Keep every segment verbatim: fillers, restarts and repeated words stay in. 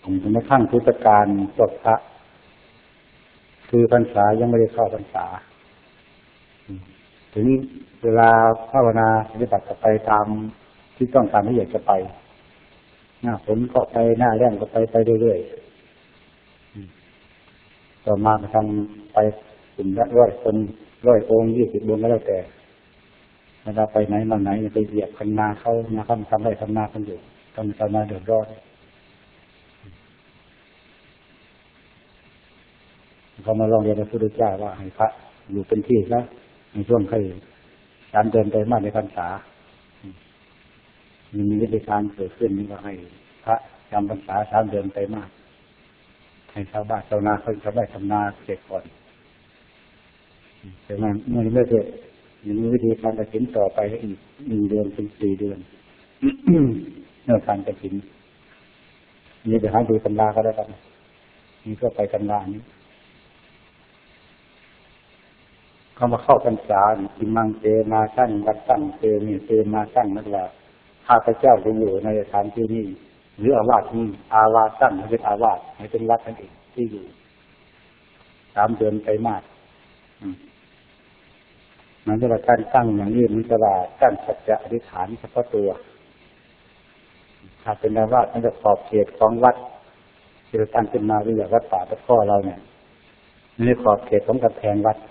ผมในขั้งพุทธกาลพวกพระคือพรรษายังไม่ได้เข้าพรรษาถึงเวลาภาวนาปฏิบัติไปตามที่ต้องการที่อยากจะไปหน้าฝนก็ไปหน้าแล้งก็ไปไปเรื่อยๆต่อมาทำไปถึงร้อยคนร้อยองค์ยี่สิบองค์ก็แล้วแต่เวลาไปไหนมาไหนไปเหยียบคันนาเข้านาทำทำไรทำนากันอยู่ทำทำนาเดือดร้อนเขามาลองเรียนพระพุทธเจ้าว่าให้พระอยู่เป็นที่แล้วในช่วงใครการเดินไปมากในพรรษามีวิธีการเกิดขึ้นนี่ก็ให้พระจำพรรษาสามเดือนไปมากให้ชาวบ้านชาวนาเขาชาวไร่ทำนาเสร็จก่อนแต่มันเมื่อไม่เสร็จยังมีวิธีการกระถิ่นต่อไปอีกหนึ่งเดือนถึงสี่เดือนเนื่องการกระถิ่นนี่ไปหาดูตำราก็ได้กันนี่ก็ไปตำรานี้เขามาเข้าพรรษาอิมังเตมาสั้นวัดตั้งเตมีเตมาสั้นนั่นแหละข้าพเจ้าจะอยู่ในสถานที่นี้หรืออาวาสนี้อาวาสตั้งให้เป็นอาวาสให้เป็นวัดนั่นเองที่อยู่สามเดือนไปมากมันจะว่าการตั้งอย่างนี้มันจะว่าตั้งสัจจะอธิษฐานเฉพาะตัวถ้าเป็นอาวาสมันจะขอบเขตของวัดที่เราตั้งขึ้นมาหรืออย่างวัดป่าตะข้อเราเนี่ยนี่ขอบเขตของกำแพงวัด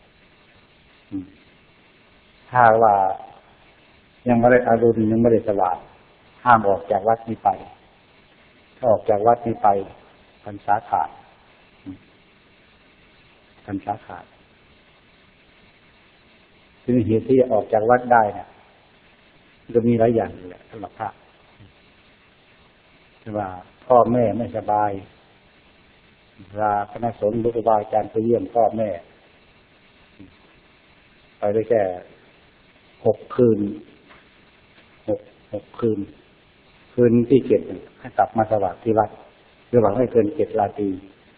ถ้าว่ายังไม่ได้อารุณยังไม่ได้สว่างห้ามออกจากวัดนี้ไปถ้าออกจากวัดนี้ไปพรรษาขาดพรรษาขาดซึ่งเหตุที่จะออกจากวัดได้เนี่ยจะมีหลายอย่างแหละสำหรับพระคือว่าพ่อแม่ไม่สบายลาคณะสงฆ์หรือครูบาอาจารย์ไปเยี่ยมพ่อแม่ไปได้แค่หกคืนหกหกคืนคืนที่เจ็ดให้กลับมาสวัสดิ์ที่วัดคือหวังให้เกินเจ็ดราตรี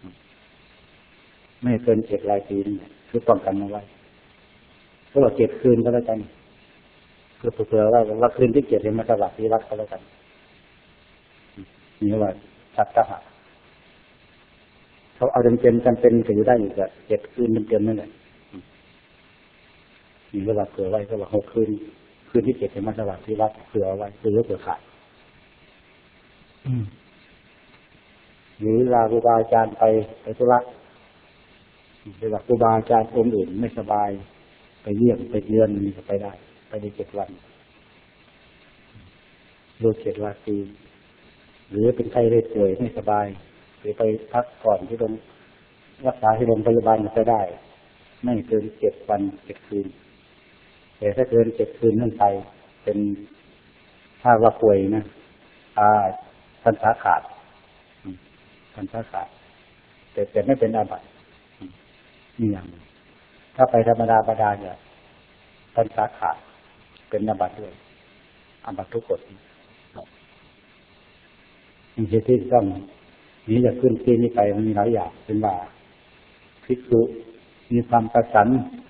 ไม่เกินเจ็ดราตรีนี่คือป้องกันเอาไว้ก็ว่าเจ็ดคืนก็แล้วกันคือเผื่อว่าว่าคืนที่เจ็ดให้มาสวัสดิ์ที่วัดก็แล้วกันนี่ว่าชัดทหารเขาเอาเต็มๆจำเป็นถือได้อยู่กับเจ็ดคืนเต็มๆนั่นแหละมีเวลาเผื่อไว้ก็ว่าหกคืนคืนที่เจ็ดให้มาสวัสดิ์ที่วัดเผื่อไว้เผื่อเผื่อขาดหรือลาครูบาอาจารย์ไปไปธุระหรือว่าครูบาอาจารย์องค์อื่นไม่สบายไปเยี่ยมไปเยือนนี่ก็ไปได้ไปในเจ็ดวันดูเจ็ดวันตีหรือเป็นไข้ได้ป่วยไม่สบายหรือไปพักก่อนที่โรงรักษาที่โรงพยาบาลก็ได้ไม่เกินเจ็ดวันเจ็ดคืนแต่ถ้าเกินเจ็ดคืนขึ้นไปเป็นถ้าว่าป่วยนะอ่าพรรษาขาดพรรษาขาดแต่แต่ไม่เป็นอาบัตินี่อย่างถ้าไปธรรมดาธรรมดาเนี่ยพรรษาขาดเป็นอาบัติด้วยอาบัติทุกกฎอย่างที่ที่ต้องนี้จะขึ้นที่นี้ไปมันมีหลายอย่างเป็นว่าภิกษุมีความประสาน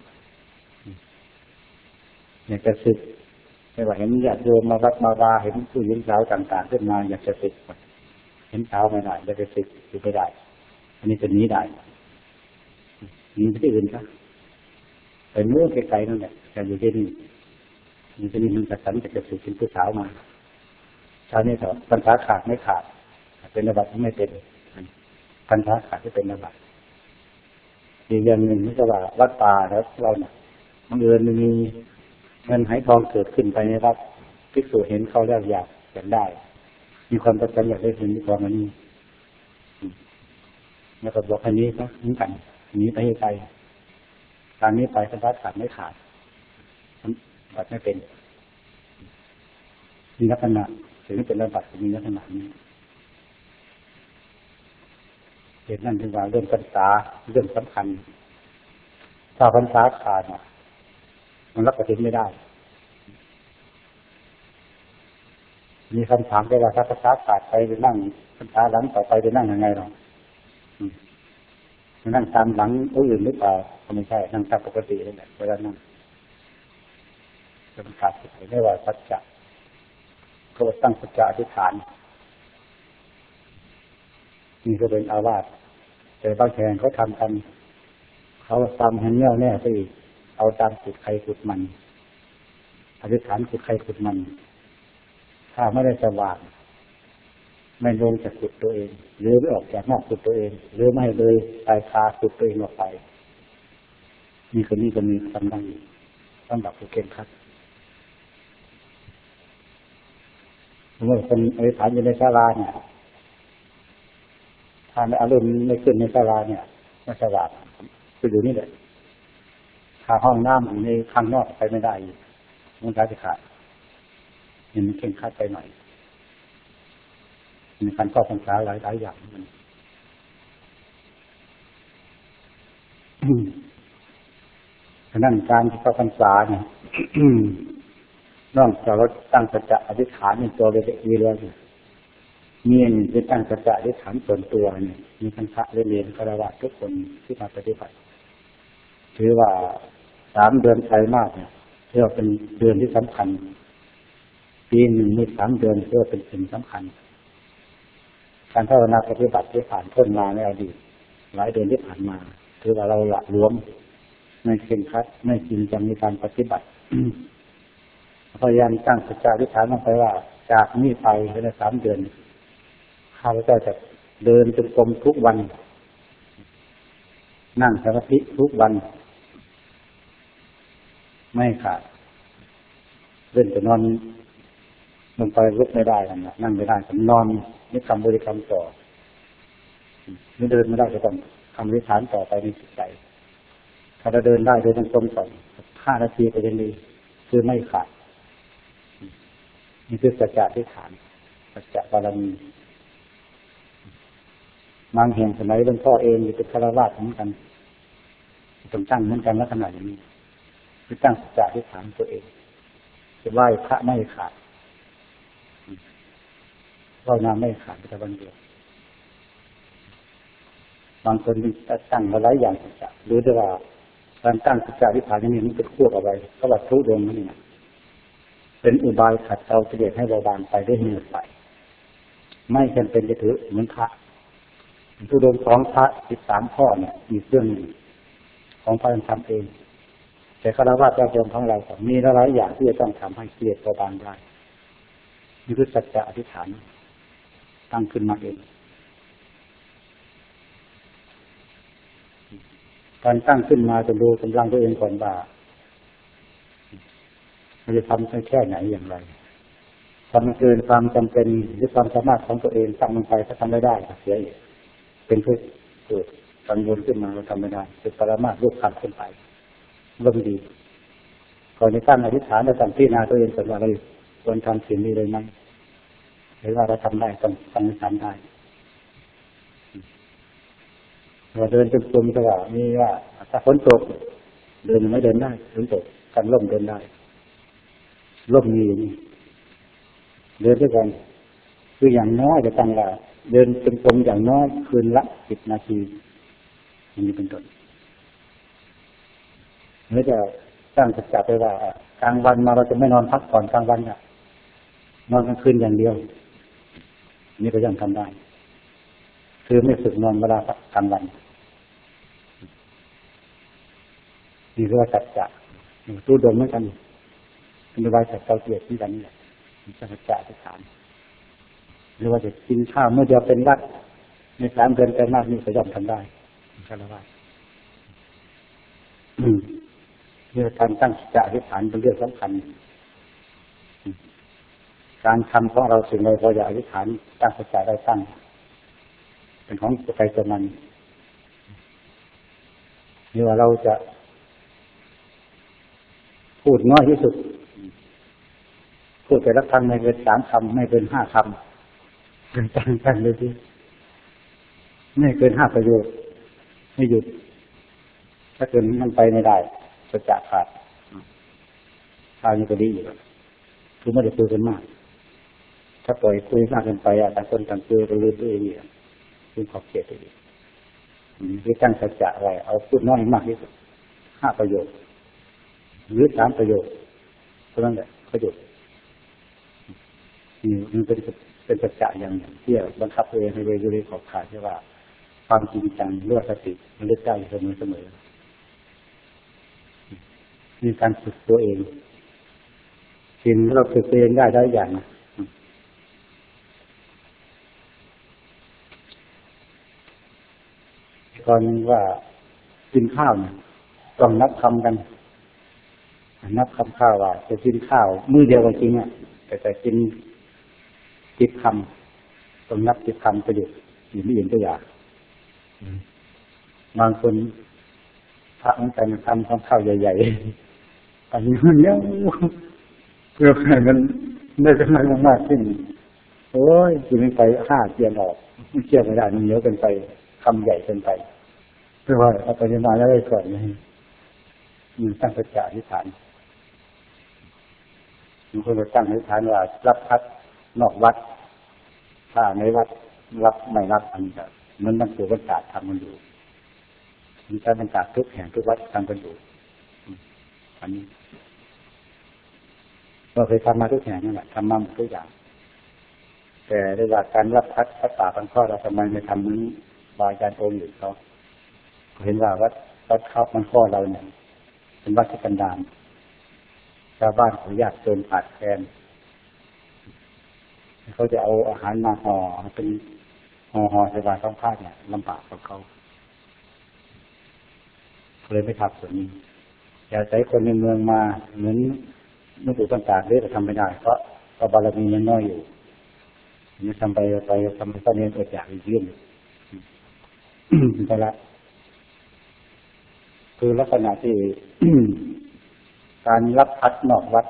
อยากจะศึกไม่ว่าเห็นญาติโยมมาวัดมาวาเห็นผู้หญิงสาวต่างๆขึ้นมาอยากจะศึกเห็นสาวไม่ได้อยากจะศึกศึกไม่ได้อันนี้เป็นนี้ได้หนีไปที่อื่นครับไปเมื่อไกลๆนั่นแหละแต่อยู่ที่นี่มีที่นี่มันประสานจะศึกเป็นผู้สาวมาชาวนี้เถอะพรรษาขาดไม่ขาดเป็นอาบัติไม่เป็นพรรษาขาดที่เป็นอาบัติอีกอย่างหนึ่งนี่ก็ว่าวัดป่าแล้วเราเนี่ยบังเอิญมีเงินไหทองเกิดขึ้นไปในวัดภิกษุเห็นเขาแล้วอยากอยากได้มีความประสงค์อยากได้เงินทองอันนี้แล้วก็บอกอันนี้ก็เหมือนกันอันนี้ไปให้ไกลทางนี้ไปพรรษาขาดไม่ขาดบัตรไม่เป็นมีลักษณะถึงเป็นระบัดมีลักษณะนี้เหตุนั้นถึงว่าเรื่องพรรษาเรื่องสำคัญถ้าพรรษาขาดมันรับกฐินไม่ได้มีคำถามได้ว่าถ้าพรรษาขาดไปไปนั่งพรรษาหลังต่อไปไปนั่งยังไงหรอไปนั่งตามหลังผู้อื่นหรือเปล่าก็ไม่ใช่นั่งตามปกตินี่แหละเวลานั่งจะเป็นขาดสิทธิ์ได้ว่าสัจจะเขาตั้งสัจจะอธิษฐานนี่ก็เป็นอาวาสแต่บางแห่งเขาทำกันเขาตามแห่งแน่วแน่ไปอีกเอาตามขุดใครขุดมันอธิษฐานขุดใครขุดมันถ้าไม่ได้สว่างไม่ลงจากขุดตัวเองหรือไม่ออกจากนอกขุดตัวเองหรือไม่เลยปลายคาขุดตัวเองออกไปนี่คนนี้ก็มีทำได้สำหรับผู้เก่งขัดเมื่อคนอธิษฐานอยู่ในศาลาเนี่ยถ้าในอารมณ์ไม่ขึ้นในศาลาเนี่ยไม่สว่างคืออยู่นี่แหละถ้าห้องน้ำในข้างนอกไปไม่ได้มันจะขาดเห็นมันเก่งขัดไปหน่อยมีการข้อสังขารหลายหลายอย่างมันฉะนั้นการที่เข้าพรรษาเนี่ยนอกจากเราตั้งสัจจะอธิษฐานในตัวเลยดีแล้วเนี่ยมีอันที่ตั้งสัจจะอธิษฐานส่วนตัวเนี่ยมีคันธะเรียนคารวะทุกคนที่มาปฏิบัติถือว่าสามเดือนไตรมาสเนี่ยถือว่าเป็นเดือนที่สำคัญปีหนึ่งมีสามเดือนถือว่าเป็นสิ่งสำคัญการภาวนาปฏิบัติที่ผ่านพ้นมาในอดีตหลายเดือนที่ผ่านมาถือว่าเราหละหลวมไม่เคร่งครัดไม่จริงจังในการปฏิบัติพยายามตั้งสัจจะอธิษฐานลงไปว่าจากนี้ไปในสามเดือนข้าพเจ้าจะเดินจงกรมทุกวันนั่งสมาธิทุกวันไม่ขาดเล่นจะนอนลงไปลุกไม่ได้กันนะนั่งไม่ได้ผมนอนนี่คำบริกรรมต่อนี่เดินไม่ได้ก็ต้องคำอธิษฐานต่อไปในจิตใจถ้าเราเดินได้เดินจงกรมต่อห้านาทีก็ยังดีคือไม่ขาดนี่คือสัจจะอธิษฐานสัจจะบารมีบางแห่งสมัยหลวงพ่อเองอยู่เป็นฆราวาสเหมือนกันต้องตั้งเหมือนกันลักษณะอย่างนี้คือตั้งสัจจะอธิษฐานตัวเองจะไหว้พระไม่ขาดไหว้น้ำไม่ขาดแต่วันเดียวบางคนตั้งมาหลายอย่างสัจจะหรือจะว่าการตั้งสัจจะอธิษฐานอย่างนี้มันเป็นควบเอาไว้เขาว่าทุดงนั่นเองเป็นอุบายขัดเกลากิเลสให้เบาบางไปได้เหนื่อยไปไม่จำเป็นจะถือเหมือนพระทุดงของพระสิบสามข้อเนี่ยมีเรื่องของพระทำเองแต่ฆราวาสเจ้าโยมของเรามีหลายอย่างที่จะต้องทำให้กิเลสเบาบางได้นี่คือสัจจะอธิษฐานตั้งขึ้นมาเองการตั้งขึ้นมาจะดูกำลังตัวเองก่อนว่ามันจะทำแค่ไหนอย่างไรทำเกินความจำเป็นหรือความสามารถของตัวเองตั้งลงไปถ้าทำไม่ได้ก็เสียอีกเป็นเพื่อเกิดกังวลขึ้นมาเราทำไม่ได้เป็นปรามาสรูปขันขึ้นไปเริ่มดีก่อนในตั้งอธิษฐานเราตั้งพิจารณาตัวเองก่อนว่าเราควรทำสิ่งนี้เลยไหมหรือว่าเราทำได้ต้องตั้งอธิษฐานได้เราเดินจนกลมก็ว่ามีว่าถ้าฝนตกเดินไม่เดินได้ฝนตกกันล่มเดินได้ล่มมีนี่เดินด้วยกันคืออย่างน้อยจะตั้งว่าเดินจนกลมอย่างน้อยคืนละสิบนาทีอย่างนี้เป็นต้นหรือจะตั้งสัจจะไปว่ากลางวันมาเราจะไม่นอนพักผ่อนกลางวันอ่ะนอนกลางคืนอย่างเดียวนี่ก็ยังทำได้คือไม่ฝึกนอนเวลากลางวันนี่คือว่าสัจจะตู้ดมเหมือนกันเป็นวิสัจจะเกียรติที่กันนี่แหละสัจจะที่ฐานหรือว่าจะกินข้าวเมื่อเดียวเป็นวัดในสามเดือนแต่มากนี่ก็ย่อมทำได้ใช่ไหมว่าเรื่องการตั้งสัจจะที่ฐานเป็นเรื่องสำคัญการทำของเราสิ่งใดเราอยากอธิษฐานตั้งสัจจะได้ตั้งเป็นของใจตัวมันนี่ว่าเราจะพูดน้อยที่สุดพูดแต่ละคำไม่เกินสามคำไม่เกินห้าคำเป็นตั้งกันเลยที่ไม่เกินห้าประโยคไม่หยุดถ้าเกินมันไปไม่ได้จะจะขาดทางนี้ก็ดีอยู่คือไม่ได้คุยกันมากถ้าปล่อยคุยมากเกินไปอ่ะต่างคนต่างคุยก็ลืมตัวเองอย่างคือขอบเขตตัวเองคือตั้งสัจจะไว้เอาพูดน้อยมากที่สุดห้าประโยคหรือสามประโยคเท่านั้นแหละประโยชน์นี่มันเป็นเป็นสัจจะอย่างที่บังคับตัวเองให้เวรเวรขอบขาดที่ว่าความจริงจังรู้สติมันลึกได้เสมอเสมอมีการฝึกตัวเองสิ่งที่เราฝึกตัวเองได้ได้อย่างตอนว่ากินข้าวเนี่ยต้องนับคำกันนับคำข้าวว่าจะกินข้าวมื้อเดียวกันจริงอ่ะแต่แต่กินจิบคำต้องนับจิบคำประโยชน์อยู่ไม่เห็นตัวอย่างบางคนพระเหมือนกันทำของข้าวใหญ่ๆอันนี้มันเยอะเพื่อให้มันได้กำลังมากขึ้นโอ้ยกินไปห้าเกียนออกไม่เชื่อไม่ได้มันเยอะเกินไปคำใหญ่เกินไปเพื่อว่าเอาไปมาแล้วได้ก่อนเลยมีตั้งสัจจะอธิษฐานมีคนตั้งอธิษฐานว่ารับพัดนอกวัดถ้าในวัดรับไม่รับอันนี้มันต้องตัวประกาศทำมันอยู่มีการประกาศทุกแห่งทุกวัดทำกันอยู่อันนี้เราเคยทำมาทุกแห่งนั่นแหละทำมาหมดทุกอย่างแต่ในหลักการรับพัดพัดป่าพันข้อเราทำไมไม่ทำนี้บาอาจารย์องค์อื่นเขาเห็นว่าวัดวัดเขามันข้อเราเนี่ยเป็นวัดที่กันดารชาวบ้านเขาอยากจนขาดแคลนเขาจะเอาอาหารมาห่อเป็นห่อห่อใส่บาตรต้องพลาดเนี่ยลำบากของเขาเลยไม่ทำส่วนนี้อย่าใช้คนในเมืองมาเหมือนนักบุญต่างๆเลยจะทำไม่ได้เพราะเราบารมียังน้อยอยู่นี่ทำไปไปทำไปตอนนี้อดอยากอีกเรื่องไปละคือลักษณะที่การรับพัดนอกวัด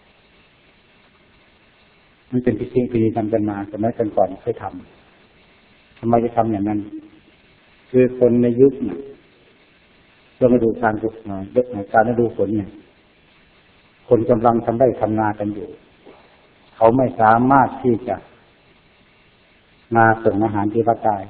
มันเป็นพิธีพิธีทำกันมาสมัยก่อนเคยทำทำไมจะทำอย่างนั้นคือคนในยุคเนี่ยเรามาดูการฝึกงานยกการมาดูฝนเนี่ยคนกำลังทำได้ทำนากันอยู่เขาไม่สามารถที่จะมาส่งอาหารที่วัดได้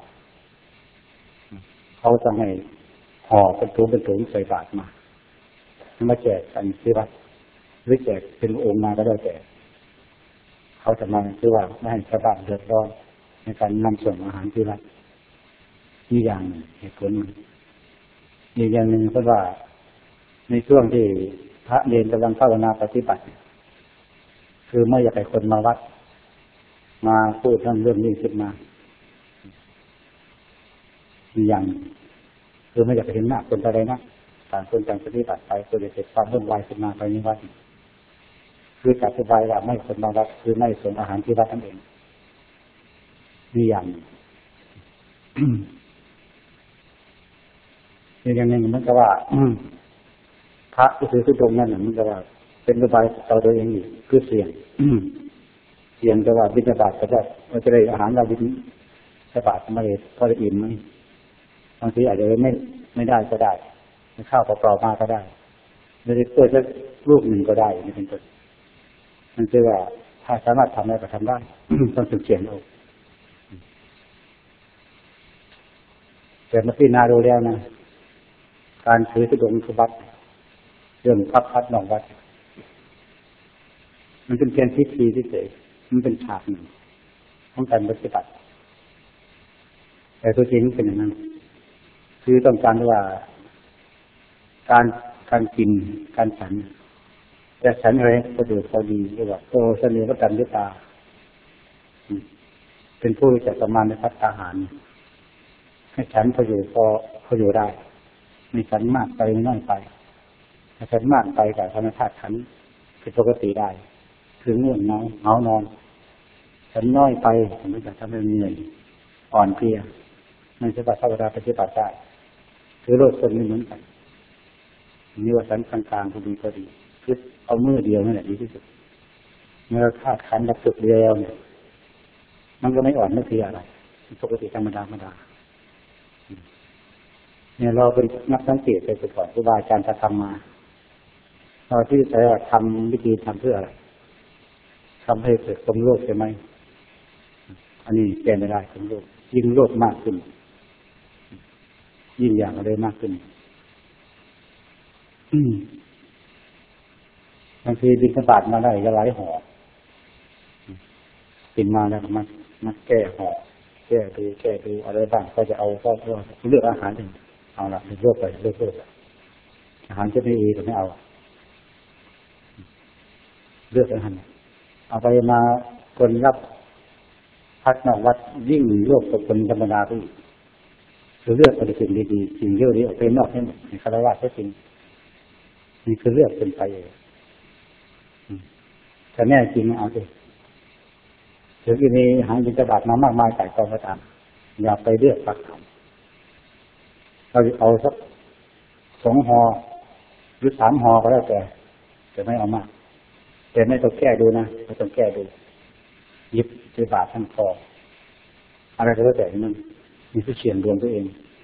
เขาจะให้ห่อเป็นถุงเป็นถุงใส่บาตรมามาแจกกันที่วัดหรือแจกเป็นองค์มาก็ได้แต่เขาจะมาคือว่าไม่ให้ชาวบ้านเดือดร้อนในการนำส่งอาหารที่วัดนี่อย่างหนึ่งเหตุผลอีกอย่างหนึ่งเพราะว่าในช่วงที่พระเนรกำลังภาวนาปฏิบัติคือไม่อยากให้คนมาวัดมาพูดเรื่องเรื่องนี้ขึ้นมาอีกอย่างคือไม่อยากเห็นหน้าคนอะไรนะต่างคนต่างปฏิบัติไปตัวเด็กเกิดความวุ่นวายขึ้นมาไปในวัดคือจัดสบายว่าไม่คนมาวัดคือไม่ส่งอาหารที่วัดนั่นเองมีอย่างอีกอย่างหนึ่งมันก็ว่าพระที่ถือตรงนั้นมันก็ว่าเป็นสบายต่อตัวเองอยู่คือเสี่ยงเสี่ยงแต่ว่าบิณฑบาตก็จะมันจะได้อาหารเราบิณฑบาตไม่ได้พอได้อิ่มไหมบางทีอาจจะไม่ไม่ได้ก็ได้ข้าวเปล่าๆมาก็ได้ไม่ได้เปิดสักลูกหนึ่งก็ได้นี่เป็นต้นมันคือว่าถ้าสามารถทำได้ก็ทำได้ ต้องสึกเสี่ยงเอาแต่มาที่นาดูแล้วนะการถือธุดงค์วัดเรื่องพักพัดนอกวัดมันเป็นเพียงพิธีที่เฉยมันเป็นฉากหนึ่งของการปฏิบัติแต่ตัวจริงเป็นอย่างนั้นคือต้องการว่าการการกินการฉันจะฉันอะไรก็ดูพอดีเรียกว่าโตเสน่ห์ก็ตันด้วยตาเป็นผู้รู้จักประมาณในพัฒนาหารให้ฉันพออยู่พอพออยู่ได้มีฉันมากไปน้อยไปถ้าฉันมากไปกับธรรมชาติฉันเป็นปกติได้คือง่วงเมาเมานอนฉันน้อยไปมันจะทำให้เหนื่อยอ่อนเพลียมันจะปฏิบัติปฏิบัติได้คือโลกคนไม่เหมือนกันนี่ว่าฉันกลางๆพอดีพอดีคือเอามือเดียวนั่นแหละดีที่สุดเมื่อธาตุขันธ์รับสุดเดียวเนี่ยมันก็ไม่อ่อนไม่เพลียอะไรปกติธรรมดาธรรมดาเนี่ยเราเป็นนักสังเกตไปก่อนครูบาอาจารย์จะทำมาเราที่จะทำวิธีทำเพื่ออะไรทำให้เกิดความโลภใช่ไหมอันนี้แก้ไม่ได้ความโลภยิ่งโลภมากขึ้นยิ่งอยากอะไรมากขึ้นบางทีบิณฑบาตมาได้ก็หลายห่อกินมาแล้วมันมันแก้ห่อแก้ดูแก้ดูอะไรบ้างก็จะเอาก็เลือกอาหารหนึ่งเอาละเลือกไปเลือกเลือกอาหารจะไม่ดีก็ไม่เอาเลือกอาหารเอาไปมาคนรับพักนอกวัดยิ่งโลกกับคนธรรมดาไปอีกคือเลือกไปสิ่งดีๆสิ่งเยอะดีออกไปนอกให้หมดในคารวะใช่จริงนี่คือเลือกเป็นไปเองแต่แน่จริงเอาสิถึงที่นี้หางบิณฑบาตมามากมายแต่กองก็ตามอย่าไปเลือกปักคำเราเอาสักสองหอหรือสามหอก็แล้วแต่จะไม่เอามากแต่ไม่ต้องแก้ดูนะไม่ต้องแก้ดูหยิบบิณฑบาตทั้งคออะไรก็แล้วแต่นั่นมีผู้เฉียนดวงตัวเอง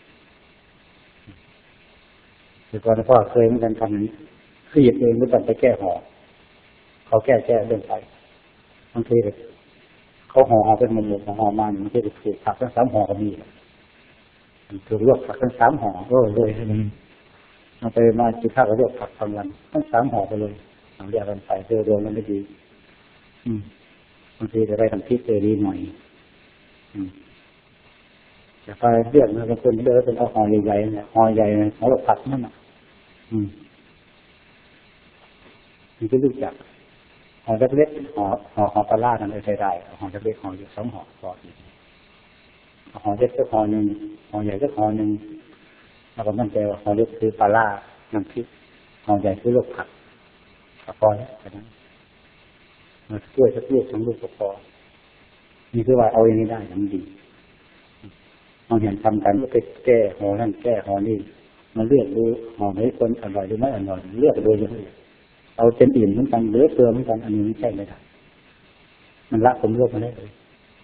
แต่ก่อนพ่อเคยเหมือนกันทำอย่างนี้คือหยิบเองไม่ต้องไปแก้หอเขาแก้แก้เรื่องไปบางทีเลยเขาห่อห่อเป็นมันหมดห่อมันมันจะถูกผักทั้งสามห่อก็มีถูกลวกผักทั้งสามห่อก็เลยมันไปมาจิตข้าวก็ลวกผักทั้งวันทั้งสามห่อไปเลยเอาเรียกกันไปเจอดวงนั้นไม่ดีบางทีจะได้ทำพิษเจอดีหน่อยจะไปเรียกมันเป็นคนเดินเป็นเอาห่อใหญ่ๆเนี่ยห่อใหญ่ห่อลวกผักนั่นน่ะมันก็รู้จักห่อเล็กๆห่อห่อห่อปลาล่านั่นเลยใช้ได้ห่อเล็กๆห่ออยู่สองห่อพอห่อเล็กก็ห่อหนึ่งห่อใหญ่ก็ห่อหนึ่งแล้วก็มั่นใจว่าห่อเล็กคือปลาล่าน้ำพริกห่อใหญ่คือลูกผักก็พอแล้วแค่นั้นมันช่วยสักลูกสองลูกก็พอนี่คือว่าเอาอย่างนี้ได้มันดีเราเห็นทำกันก็ไปแก้ห่อนั่นแก้ห่อนี่มาเลือกดูห่อไหนคนอร่อยหรือไม่อร่อยเลือกโดยเฉพาะเอาเต็มอิ่มเหมือนกันเหลือเฟือเหมือนกันอันนี้ไม่ใช่ไม่ได้มันละผมโลภมาได้เลย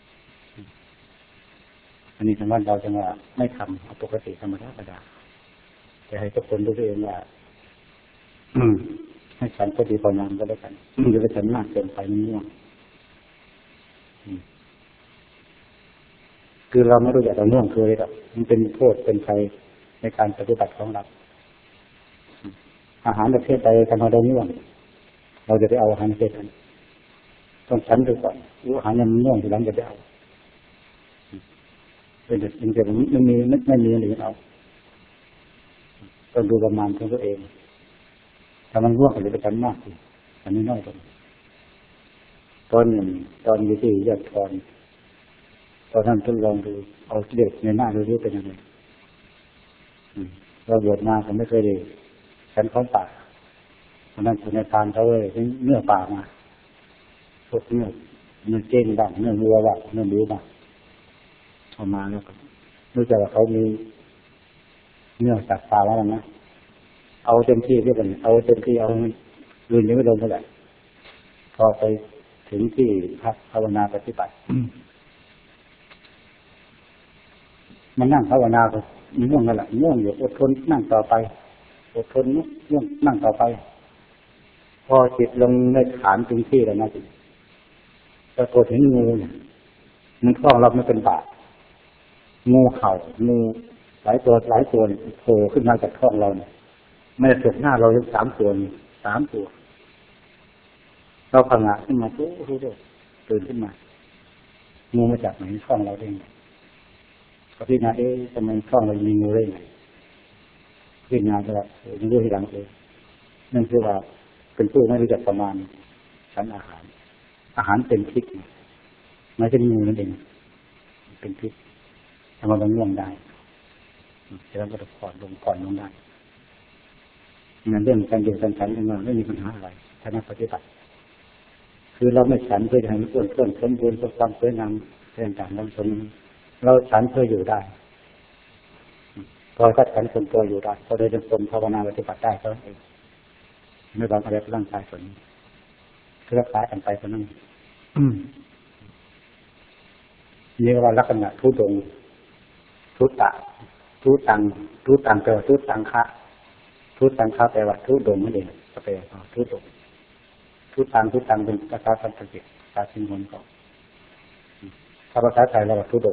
อันนี้ทางวันเราจะว่าไม่ทำเอาปกติธรรมดาธรรมดาแต่ให้ทุกคนรู้เองว่าให้ฉันก็ดีพอนานก็ได้กันมันจะไปฉันมากเกินไปมันง่วงคือเราไม่รู้จักเราง่วงคืออะไรหรอกมันเป็นโทษเป็นภัยในการปฏิบัติของเราอาหารประเภทใดทำให้เราง่วงเราจะไปเอาอาหารประเภทนั้นต้องฉันดูก่อนรู้อาหารยังง่วงทีหลังจะไปเอาเป็นแต่จริงแต่ไม่มีไม่มีอะไรเอาต้องดูประมาณของตัวเองถ้ามันง่วงก็จะไปฉันมากสิอันนี้น้อยลงตอนหนึ่งตอนอยู่ที่ยอดทอนตอนนั้นทดลองดูเอาเด็กในหน้าดูรู้เป็นยังไงเราบวชมาเขาไม่เคยได้ฉันของป่าเพราะนั้นคุณในทานเขาเลยเนื้อป่ามาพวกเนื้อเนื้อเก้งบ้างเนื้อวัวบ้างเนื้อหมูบ้างเอามาแล้วก็รู้จักว่าเขามีเนื้อสัตว์ป่าแล้วนะเอาเต็มที่เรียกว่าเอาเต็มที่เอาลืนยังไม่ลงเท่าไหร่พอไปถึงที่พักภาวนาปฏิบัติมันนั่งภาวนาก็ง่วงนั่นแหละง่วงอยู่อดทนนั่งต่อไปอดทนง่วงนั่งต่อไปพอจิตลงในฐานจริงที่แล้วนะจิตแต่ตัวถึงงูเนี่ยมันคล้องเราไม่เป็นบาปงูเห่างูหลายตัวหลายตัวโผล่ขึ้นมาจากคล้องเราเนี่ยไม่ได้ถูกหน้าเราถึงสามตัวสามตัวเราพังงะขึ้นมาปุ๊บปุ๊บตื่นขึ้นมางูมาจากไหนคล้องเราได้ไงก็พิจารณาเอ๊ะทำไมคล้องเรามีงูได้ไงพิจารณาก็ยังรู้ทีหลังเองนั่นคือว่าเป็นผู้ไม่รู้จักประมาณชั้นอาหารอาหารเป็นพิษไม่ใช่งูนั่นเองเป็นพิษทำให้เราง่วงได้จะต้องกระผ่อนลงผ่อนลงได้งานเรื่องการเดินการฉันของเราไม่มีปัญหาอะไรถ้านักปฏิบัติคือเราไม่ฉันเพื่อให้มันอ้วนท้วนสมบูรณ์เพื่อความสวยงามเรื่องต่างๆเราสนเราฉันเพื่ออยู่ได้พอก็ฉันคนตัวอยู่ได้พอโดยจงกรมภาวนาปฏิบัติได้ก็เองไม่บางอะไรร่างกายส่วนนี้คือรักษากันไปคนนั้นนี่ว่าลักษณะทุดงทุตะทุตังทุตังแปลว่าทุตังคะทุตังคะแปลว่าทุดงนั่นเองก็แปลว่าทุดงทุตังทุตังเป็นภาษาสันสกฤตภาษาสิงห์ก็ถ้าภาษาไทยเราว่าทุดง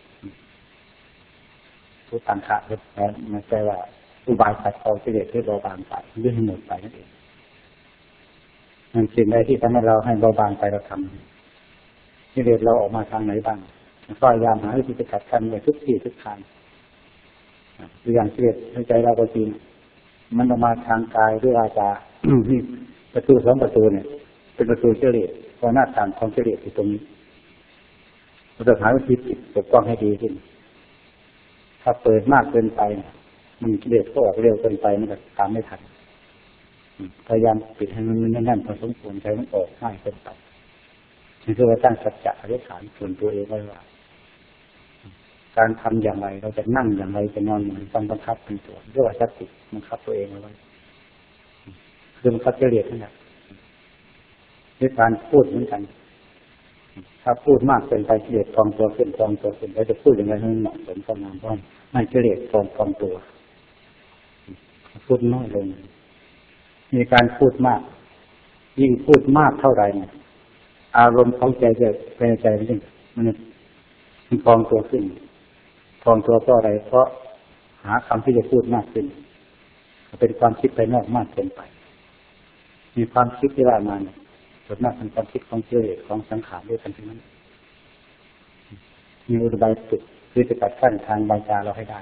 ทุตังคะมันแปลว่าอุบายตัดเอากิเลสที่เบาบางไปเรื่องหมดไปนั่นเองมันสิ่งใดที่ทำให้เราให้เบาบางไปเราทกิเลสเราออกมาทางไหนบ้างพยายามหาวิธีจัดการในทุกที่ทุกทางตัวอย่างกิเลสในใจเราก็จริงมันออกมาทางกายด้วยวาจานี่ประตูสองประตูเนี่ยเป็นประตูกิเลสเพราะหน้าต่างของกิเลสอยู่ตรงนี้เราจะหาวิธีปิดปกป้องให้ดีขึ้นถ้าเปิดมากเกินไปมันกิเลสก็ออกเร็วเกินไปมันก็ตามไม่ทันพยายามปิดให้มันแน่นๆพอสมควรใช้มันออกง่ายเกินไปนี่คือว่าตั้งสัจจะอธิษฐานส่วนตัวเองไว้ว่าการทำอย่างไรเราจะนั่งอย่างไรจะนอนอย่างไรต้องบังคับเป็นตัวเรียกว่าสติบังคับตัวเองเอาไว้คือบังคับกิเลสนั่นแหละด้วยการพูดเหมือนกันถ้าพูดมากเกินไปกิเลสฟองตัวขึ้นฟองตัวขึ้นเราจะพูดอย่างไรให้มันเหมาะสมกับงานเพราะไม่กิเลสฟองฟองตัวพูดน้อยลงมีการพูดมากยิ่งพูดมากเท่าไหร่เนี่ยอารมณ์ของใจจะเป็นใจมันยิ่งมันมันฟองตัวขึ้นฟองตัวเพราะอะไรเพราะหาคำที่จะพูดมากขึ้นเป็นความคิดไปนอกมากเกินไปมีความคิดที่ว่ามาเนี่ยส่วนมากเป็นความคิดของเจริญของสังขารด้วยกันทั้งนั้นมีอุบายสุดคือจะตัดขั้นทางวาจาเราให้ได้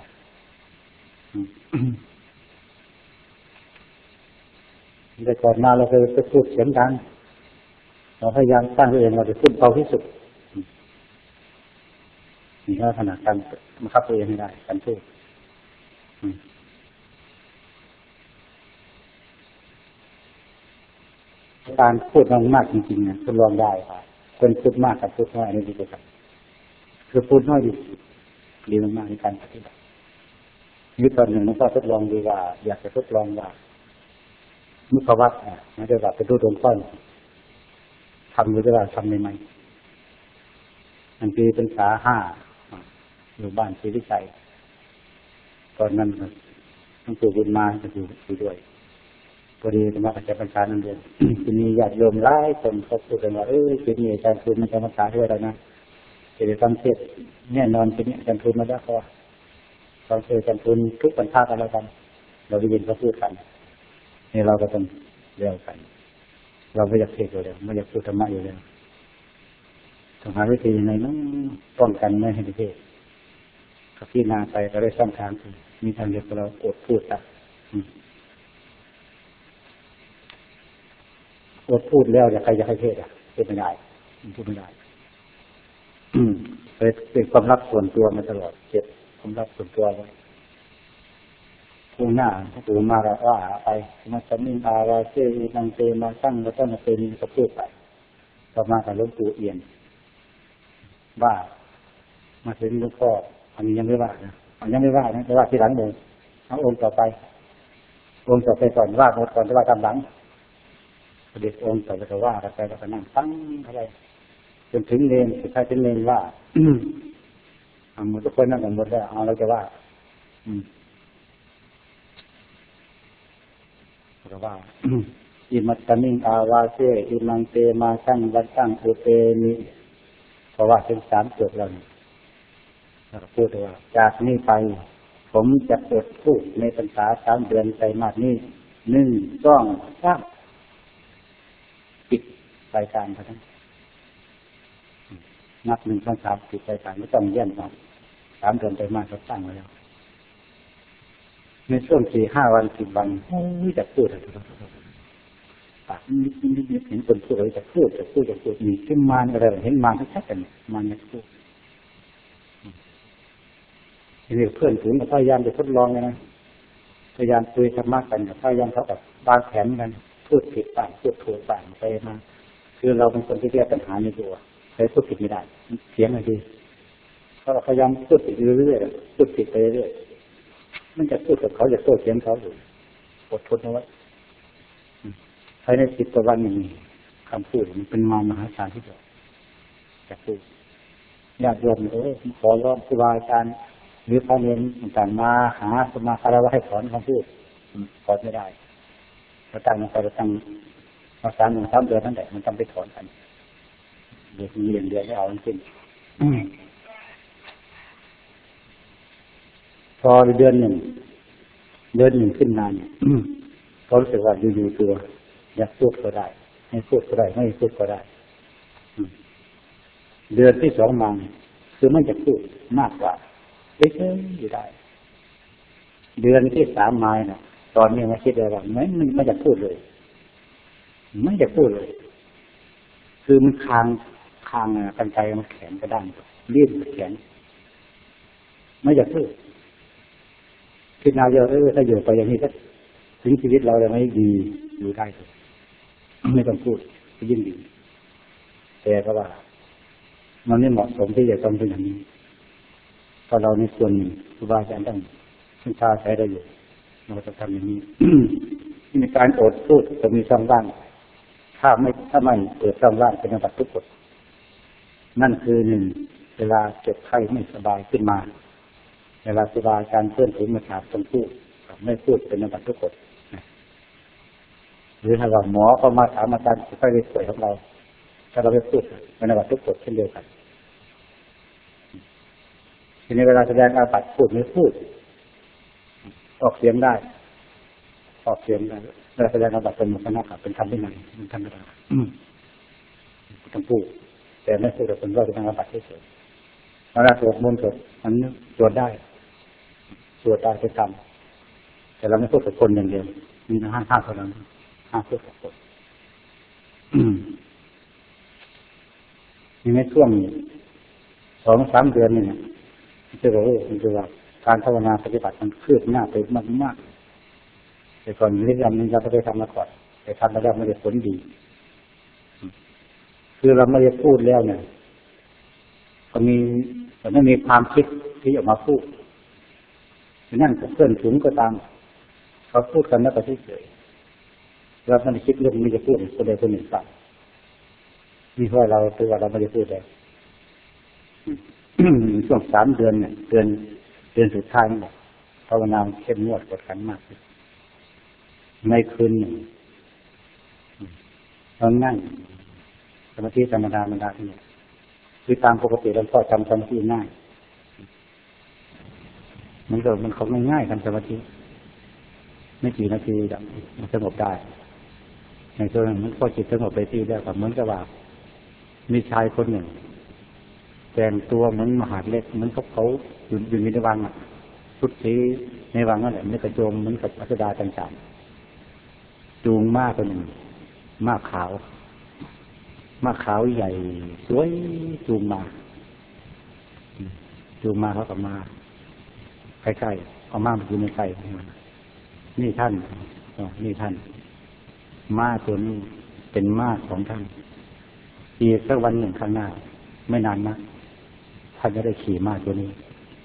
แต่ก่อนมาเราเคยไปพูดเสียงดังเราพยายามสร้างตัวเองเราจะพูดเบาที่สุดนี่ก็ขนาดการบังคับตัวเองให้ได้การพูดการพูดมากจริงๆเนี่ยทดลองได้ค่ะคนพูดมากกับพูดน้อยนี่ดีกว่ากันคือพูดน้อยดีดีมากๆในการปฏิบัติยุคตอนหนึ่งมันก็ทดลองดูว่าอยากจะทดลองว่ามุขวัฏเนี่ยมันจะแบบเป็นตัวตนก้อนทำหรือจะว่าทำได้ไหมอันปีเป็นสาห้าอยู่บ้านศรีวิชัยตอนนั้นต้องสู่บุญมาจะอยู่อยู่ด้วยพอดีธรรมะอาจารย์ปัญชานั่นเองทีนี้ญาติโยมหลายคนเขาพูดกันว่าเออทีนี้อาจารย์พูดมันจะมาสาด้วยแล้วนะจะได้ฟังเทศน์แน่นอนทีนี้อาจารย์พูดมาแล้วเพราะฟังเทศน์อาจารย์พูดทุกบรรทัดกันแล้วกันเราได้ยินเขาพูดกันนี่เราก็ต้องเรียนกันเราไม่อยากเทศน์อยู่แล้วไม่อยากพูดธรรมะอยู่แล้วต้องหาวิธีในนั้นป้องกันไม่ให้เทศน์ถ้าพิจารณาไปก็ได้สร้างทางมีทางเดียวเราอดพูดอ่ะอดพูดแล้วอย่าใครจะให้เทศอ่ะพูดไม่ได้พูดไม่ได้เป็นความลับส่วนตัวมาตลอดเก็บความลับส่วนตัวไว้ผู้หน้าถ้าตื่นมาแล้วว่าไปมาสมิงอาวาเซนังเตมาตั้งแล้วต้นเตมีก็พูดไปต่อมากับหลวงปู่เอี่ยมว่ามาถึงหลวงพ่ออันนี้ยังไม่ว่านะอันยังไม่ว่านะแต่ว่าที่หลังเดินเอาองค์ต่อไปองค์ต่อไปก่อนว่าหมดก่อนจะว่าตามหลังเด็กองค์ต่อไปก็ว่าไปแล้วก็นั่งฟังอะไรจนถึงเนรสุดท้ายถึงเนรว่าหมดทุกคนนั่งกันหมดแล้วเอาเราจะว่าก็ว่าอิมัตตมิงอาวาเซอิมังเตมาสั่งวัดสั่งอุเตมิเพราะว่าเป็นสามจุดแล้วนี่เราพูดว่าจากนี้ไปผมจะอดพูดในพรรษาสามเดือนไตรมาสนี้หนึ่งสองสามปิดรายการเท่านั้นนับหนึ่งสองสามปิดรายการไม่ต้องเยี่ยมนะสามเดือนไตรมาสเขาตั้งไว้แล้วในช่วงสี่ห้าวันสิบวันไม่จะพูดอะไรปากนิดนิดนิดเห็นคนพูดอะไรจะพูดจะพูดจะพูดมีขึ้นมาอะไรเห็นมาชัดๆกันมาเนี่ยพูดทีนี้เพื่อนถึงพยายามจะทดลองเลยนะพยายามคุยธรรมะกันพยายามเขาแบบวางแผนกันพูดผิดบ้างพูดถูกบ้างไปมาคือเราเป็นคนที่แก้ปัญหาในตัวใครพูดผิดไม่ได้เสียงอะไรดีเขาพยายามพูดผิดเรื่อยๆพูดผิดไปเรื่อยมันจะพูดกับเขาจะโต้เถียงเขาอยู่อดทนเอาไว้ภายในสิบกว่าวันนี้คำพูดมันเป็นมามหาศาลที่สุดจะพูดญาติโยมเออขอร้องครูบาอาจารย์หรือพระเนรต่างมาหาสมาคารวะให้สอนคำพูดสอนไม่ได้เราตั้งมาเราตั้งมาสามหนึ่งสามเดือนนั่นแหละมันต้องไปถอนกันเด็กมีเรียนเดือนไม่เอาจริงพอเดือนหนึ่งเดือนหนึ่งขึ้นนานเนี่ยเขารู้สึกว่าอยู่ๆตัวอยากพูดก็ได้ให้พูดก็ได้ไม่พูดก็ได้เดือนที่สองมาคือไม่จะพูดมากกว่าเฉยๆอยู่ได้เดือนที่สามมาเนี่ยตอนนี้มาคิดเลยว่าไม่มันไม่จะพูดเลยไม่จะพูดเลยคือมันคางคางกันไกมันแข็งกระด้างรีบแข็งไม่จะพูดคิดนาเยอะเออถ้าอยู่ไปอย่างนี้ก็ถึงชีวิตเราจะไม่ดีอยู่ได้เลยไม่ต้องพูดก็ยิ่งดีแต่ก็ว่ามันไม่เหมาะสมที่จะต้องเป็นอย่างนี้เพราะเราในส่วนหนึ่งครูบาอาจารย์ต้องศึกษาใช้ได้อยู่เราจะทำอย่างนี้ ในการอดพูดจะมีช่องว่างถ้าไม่ถ้าไม่เปิดช่องว่างเป็นบัตรทุกข์นั่นคือหนึ่งเวลาเจ็บไข้ไม่สบายขึ้นมาเวลาครูบาอาจารย์เพื่อนถึงมาถามต้องพูดไม่พูดเป็นบัตรทุกข์หรือถ้าว่าหมอเขามาถามอาการไข้ป่วยของเราถ้าเราไม่พูดเป็นบัตรทุกข์เช่นเดียวกันทีนี้เวลาแสดงอาบัติพูดไม่พูดออกเสียงได้ออกเสียงได้เวลาแสดงอาบัติเป็นมุขนะครับเป็นคำที่ไหนเป็นธรรมดาต้องพูดแต่ไม่พูดแต่เป็นว่าแสดงอาบัติเฉยๆเวลาสวดมนต์สวดมันสวดได้สวดได้ไปทำแต่เราไม่พูดกับคนอย่างเดียวมีห้าห้าเท่านั้นห้าพูดกับคนนี่ในช่วงสองสามเดือนนี่เนี่ยจะรู้มันจะว่าการภาวนาปฏิบัติมันคืบหน้าไปมากมากแต่ก่อนเรื่องนี้เราไม่ได้ทำมาก่อนแต่ทำมาแล้วไม่ได้ผลดีคือเราไม่ได้พูดแล้วเนี่ยก็มีแต่ไม่มีความคิดที่จะมาพูดนั่นกับเพื่อนถุงก็ตามเขาพูดกันแล้วก็เฉยๆเราไม่ได้คิดเรื่องนี้จะพูดคนใดคนหนึ่งฟังนี่เพราะเราตัวเราไม่ได้พูดเลยช่วงสามเดือนเนี่ยเดือนเดือนสุดท้ายเนี่ยภาวนาเข้มงวดกดขันมากในคืนหนึ่งเรานั่งสมาธิธรรมดาธรรมดาที่นี่คือตามปกติเราก็ทำสมาธิง่ายมันก็มันเขาง่ายๆทำสมาธิไม่กี่นาทีมันสงบได้ในส่วนนั้นมันก็จิตสงบไปที่แล้วแต่เหมือนกับว่ามีชายคนหนึ่งแต่งตัวเหมือนมหาเล็กเหมือนเขาเขาอยู่อยู่ในวังอ่ะชุดสีในวังนั่นแหละไม่กระโจมเหมือนกับอัสดาต่างๆจูงมากคนหนึ่งมากขาวมากขาวใหญ่สวยจูงมาจูงมาเขาก็มาใกล้ๆเอาม้ามาอยู่ในใกล้นี่ท่านนี่ท่านม้าตัวนี้เป็นม้าของท่านอีกสักวันหนึ่งข้างหน้าไม่นานนะท่านจะได้ขี่ม้าตัวนี้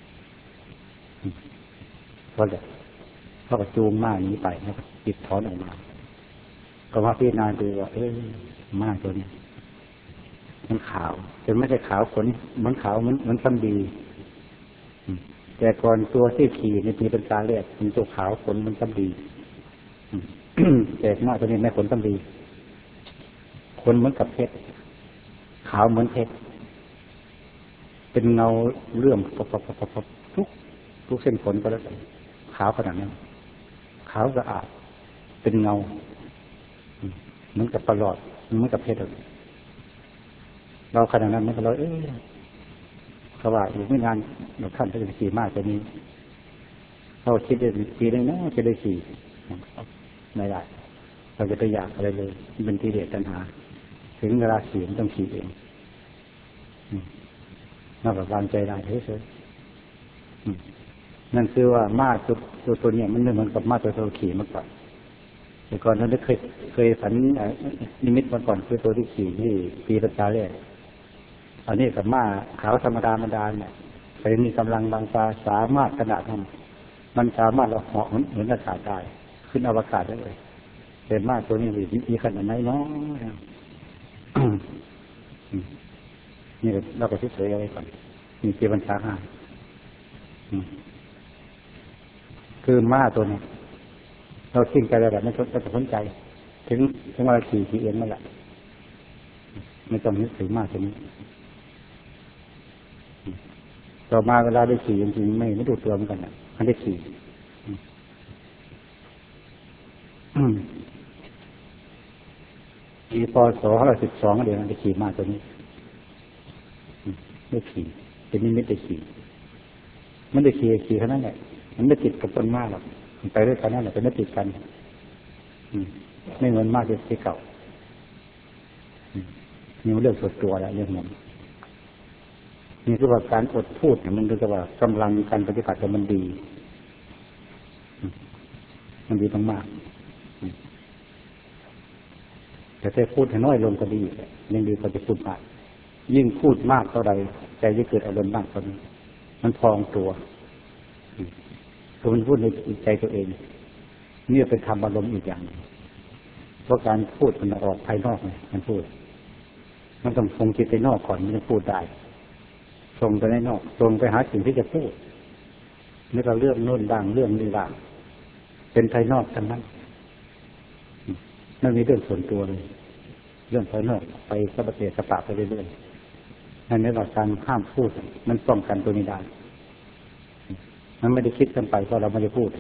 เพราะเด็กเขาก็จูงม้านี้ไปแล้วก็ติดถอนออกมาก็ว่าพี่นายดูว่าเอ้ยม้าตัวนี้มันขาวแต่ไม่ใช่ขาวขนมันขาวมันมันซ้ำดีแต่ก่อนตัวที่ขี่ในปีเป็นการเรียกมันตัวขาวขนมันซ้ำดีแต่ม้าตัวนี้ไม่ขนซ้ำดีขนเหมือนกับเพชรขาวเหมือนเพชรเป็นเงาเลื่อมปบๆทุกทุกเส้นขนก็แล้วขาวขนาดนั้นขาวสะอาดเป็นเงาเหมือนกับประหลอดเหมือนกับเพชรเราขนาดนั้นมันก็เลยเอ๊ะเขาว่าอยู่ไม่นานเราท่านจะได้ขี่มากกว่านี้เราคิดได้ปีนึงนะจะได้ขี่ไม่ได้เราจะไปอยากอะไรเลยเป็นกิเลสตัณหาถึงเวลาขี่มันต้องขี่เองนอกจากวางใจได้เฉยๆนั่นคือว่าม้าตัวตัวตัวนี้มันไม่เหมือนกับม้าตัวตัวขี่มาก่อนแต่ก่อนนั้นเคยเคยฝันนิมิตมาก่อนคือตัวที่ขี่ที่ปีประชาเล่อันนี้กับม้าขาวธรรมดาธรรมดาเนี่ยไปมีกำลังบางตาสามารถขนาดนั้นมันสามารถเราเหาะเหมือนอากาศได้ขึ้นอวกาศได้เลยแต่ม้าตัวนี้มีขนาดไหนเนาะนี่เราก็เฉยๆอะไรก่อนมีเกียรติบัญชาห้าคือม้าตัวนี้เราทิ้งใจแล้วแบบไม่ต้องสนใจถึงถึงเวลาขี่ขี่เองนั่นแหละไม่ต้องนึกถึงม้าตัวนี้ต่อมาเวลาได้ขี่จริงๆไม่ไม่ดูตัวเหมือนกันนะมันได้ขี่ปีพศห้าร้อยสิบสองเดี๋ยวมันได้ขี่ม้าตัวนี้ได้ขี่เป็นนิมิตได้ขี่มันได้ขี่ขี่แค่นั้นแหละมันไม่ติดกับต้นมากหรอกมันไปด้วยกันนั่นแหละเป็นไม่ติดกันไม่เหมือนมากที่เก่านี่มันเรื่องส่วนตัวแล้วเรื่องนั้นนี่คือว่าการอดพูดเนี่ยมันคือว่ากำลังการปฏิบัติมันดีมันดีมากๆแต่ถ้าพูดให้น้อยลงก็ดียังดีกว่าจะพูดมากยิ่งพูดมากเท่าใดใจจะเกิดอารมณ์มากเท่านั้นมันพองตัวคือมันพูดในใจตัวเองนี่เป็นธรรมอารมณ์อีกอย่างเพราะการพูดมันออกภายนอกไงมันพูดมันต้องทรงจิตไปนอกก่อนมันจะพูดได้ทรงไปในนอกทรงไปหาสิ่งที่จะพูดนี่ก็เรื่องโน้นบ้างเรื่องนี้บ้างเป็นภายนอกทั้งนั้นนั่นมีเรื่องส่วนตัวเลยเรื่องภายนอกไปสะบัดเตะสะปะไปเรื่อยๆนั่นในหลักการห้ามพูดมันป้องกันตัวนี้ได้มันไม่ได้คิดกันไปเพราะเราไม่ได้พูด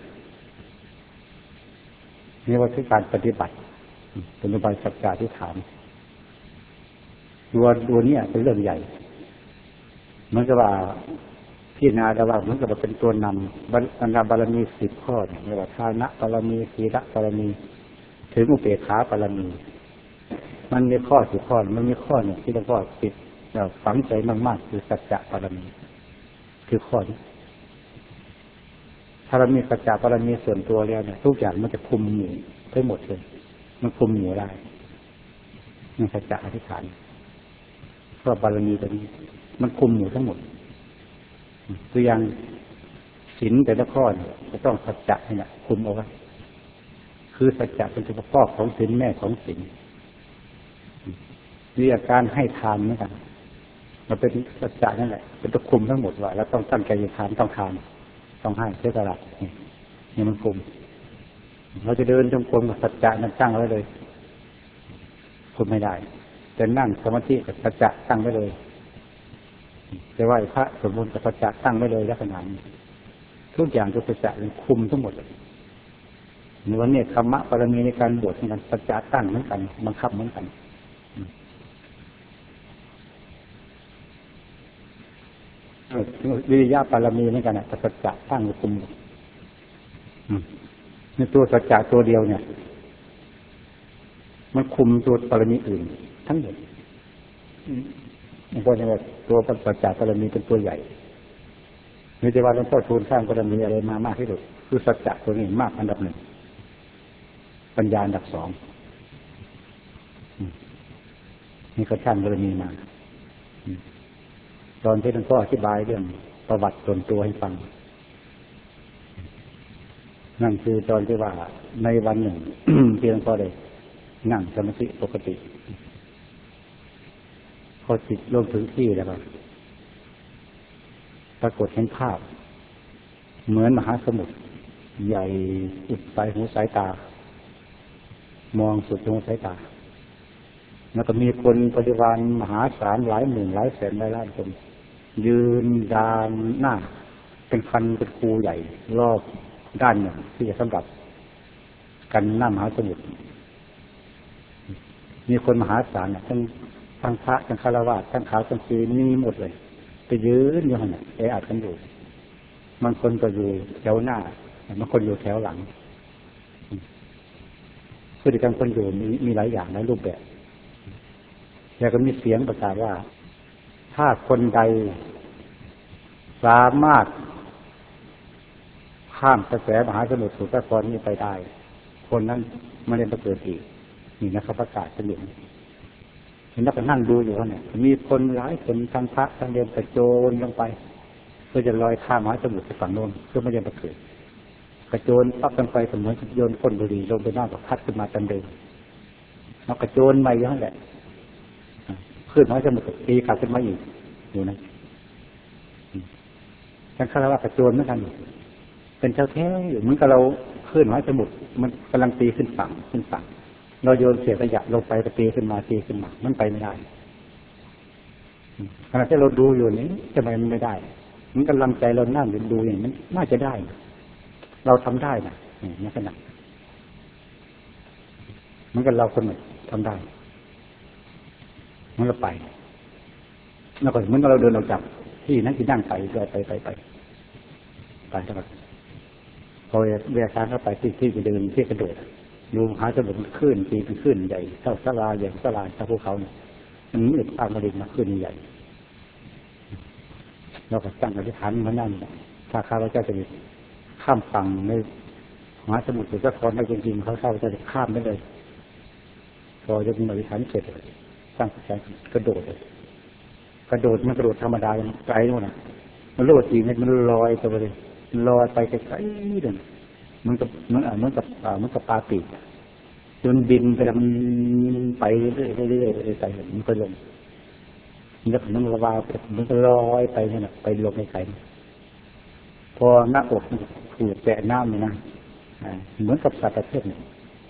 นี่ว่าคือการปฏิบัติเป็นอุบายสัจจะที่ถามตัวตัวนี้เป็นเรื่องใหญ่มันก็ว่าพิจารณาแต่ว่ามันก็เป็นตัวนำบรรดาบารมีสิบข้อเรียกว่าทานะบารมีศีลบารมีถึงอุเบกขาบารมีมันมีข้อสิบข้อมันมีข้อหนึ่งที่เราก็ติดเราฝังใจมากๆคือสัจจะบารมีคือข้อนี้ถ้าเรามีสัจจะบารมีส่วนตัวแล้วเนี่ยทุกอย่างมันจะคุมหมู่ทั้งหมดเลยมันคุมหมู่ได้นี่สัจจะอธิษฐานเพราะบารมีตัวนี้มันคุมหมู่ทั้งหมดตัวอย่างศีลแต่ละข้อเนี่ยจะต้องสัจจะนี่แหละคุมเอาไว้คือสัจจะเป็นตัวพ่อของศีลแม่ของศีลวิธีการให้ทานเหมือนกันมันเป็นสัจจะนั่นแหละเป็นตัวคุมทั้งหมดว่าแล้วต้องตั้งใจจะทานต้องทานต้องให้เสียสละนี่มันคุมเราจะเดินจงกรมกับสัจจะนั้นตั้งไว้เลยคุมไม่ได้แต่นั่งสมาธิกับสัจจะตั้งไว้เลยจะไหว้พระสมบูรณ์กับสัจจะตั้งไว้เลยลักษณะนี้ทุกอย่างตัวสัจจะมันคุมทั้งหมดเลยในวันนี้ธรรมะปรมีในการบวชเหมือนกันสัจจะตั้งเหมือนกันบังคับเหมือนกันวิริยะปรมีเหมือนกันนะสัจจะตั้งคุมในตัวสัจจะตัวเดียวเนี่ยมันคุมตัวปรมีอื่นทั้งหมดเพราะฉะนั้นตัวสัจจะปรมีเป็นตัวใหญ่มีแต่ว่าหลวงพ่อทูลสร้างปรมีอะไรมามากที่สุดคือสัจจะตัวนี้มากอันดับหนึ่งปัญญาอันดับสองนี่ก็ช่างปรมีมาตอนที่หลวงพ่ออธิบายเรื่องประวัติส่วนตัวให้ฟังนั่นคือตอนที่ว่าในวันหนึ่ง ที่หลวงพ่อได้นั่งสมาธิปกติพอจิตลงถึงที่แล้วก็ปรากฏเห็นภาพเหมือนมหาสมุทรใหญ่อุดสายหูสายตามองสุดหูสายตาแล้วก็มีคนปฏิวัติมหาศาลหลายหมื่นหลายแสนหลายล้านคนยืนดานหน้าเป็นคันเป็นคูใหญ่รอบด้านหนึ่งที่จะสำหรับกันหน้ามหาสมุทรมีคนมหาศาลทั้งทั้งพระทั้งฆราวาสทั้งขาวทั้งชีมีหมดเลยไปยืนอยู่นั่นแออัดกันอยู่บางคนก็อยู่แถวหน้าบางคนอยู่แถวหลังพฤติกรรมคนอยู่มีมีหลายอย่างหลายรูปแบบแล้วก็มีเสียงประกาศว่าถ้าคนใดสามารถข้ามกระแสมหาสมุทรสุทธกรนี้ไปได้คนนั้นไม่ได้มาเกิดอีกนี่นะครับประกาศกันอยู่เห็นนักนั่งดูอยู่เขาเนี่ยมีคนหลายคนทั้งพระทั้งเดินกระโจนลงไปเพื่อจะลอยข้ามมหาสมุทรไปฝั่งโน้นเพื่อไม่ได้มาเกิดกระโจนปั๊บกันไปเสมือนโยนก้นบุหรี่ลงไปหน้ากับพัดขึ้นมาตันเดิมแล้วกระโจนไปอย่างนั้นแหละขึ้นมหาสมุทรตีกลับขึ้นมาอีกอยู่นะทั้งคารวะกระโจนเหมือนกันเป็นเจ้าแท้อยู่เหมือนกับเราขึ้นมหาสมุทรมันกำลังตีขึ้นฝั่งขึ้นฝั่งเราโยนเศษขยะลงไปก็ตีขึ้นมาตีขึ้นมามันไปไม่ได้ขณะที่เราดูอยู่นี้ทำไมมันไม่ได้มันกำลังใจเรานั่งดูอย่างนี้มันน่าจะได้เราทำได้นะนี่ขนาดมันก็เราคนหนึ่งทำได้มันก็ไปแล้วก็เหมือนเราเดินออกจากที่นั่งที่นั่งไปไปไปไปไปแล้วก็พอเวลาช้างเข้าไปที่ที่จะเดินที่กระโดดดูหาสมุนขึ้นตีเป็นขึ้นใหญ่เท่าสลาใหญ่สลาเท่าภูเขาเนี่ยมันมืดตามกระดิ่งมาขึ้นใหญ่เราก็ตั้งอธิษฐานมานั่นถ้าข้าพเจ้าจะข้ามฝั่งในมหาสมุทรสุดจะทอนได้จริงๆเขาข้าพเจ้าจะข้ามได้เลยพอจะมีอธิษฐานเสร็จตั้งใจกระโดดเลยกระโดดมันกระโดดธรรมดาอย่างไกลนู่นน่ะมันโลดจริงมันลอยตัวไปเลยลอยไปไกลๆเดินมันกับมันอ่ะมันกับอ่ามันกับปลาปีกจนบินไปแล้วมันไปเรื่อยๆเรื่อยๆไปมันก็ลงแล้วมันระบายมันก็ลอยไปนี่นะไปลงในไกลพอหน้าอกถูกแตะน้ำเลยนะเหมือนกับสัตว์ประเภทหนึ่ง